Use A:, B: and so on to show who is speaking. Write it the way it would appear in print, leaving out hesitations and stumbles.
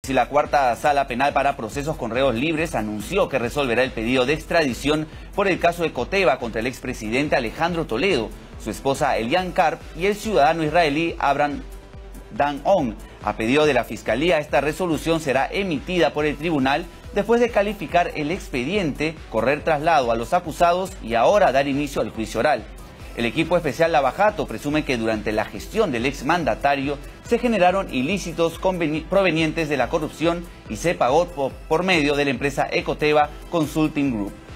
A: Si la cuarta sala penal para procesos con reos libres anunció que resolverá el pedido de extradición por el caso Ecoteva contra el expresidente Alejandro Toledo, su esposa Elian Karp y el ciudadano israelí Abraham Dan-On. A pedido de la Fiscalía, esta resolución será emitida por el tribunal después de calificar el expediente, correr traslado a los acusados y ahora dar inicio al juicio oral. El equipo especial Lavajato presume que durante la gestión del exmandatario se generaron ilícitos provenientes de la corrupción y se pagó por medio de la empresa Ecoteva Consulting Group.